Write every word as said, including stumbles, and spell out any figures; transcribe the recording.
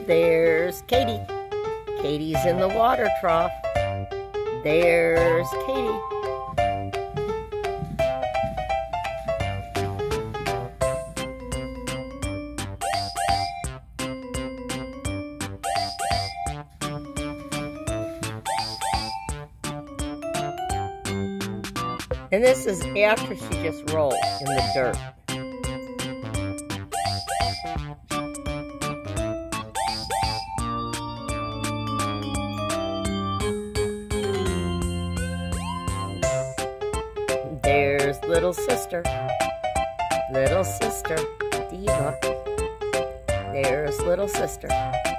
There's Katie. Katie's in the water trough. There's Katie. And this is after she just rolled in the dirt. There's little sister, little sister, Diva. There's little sister.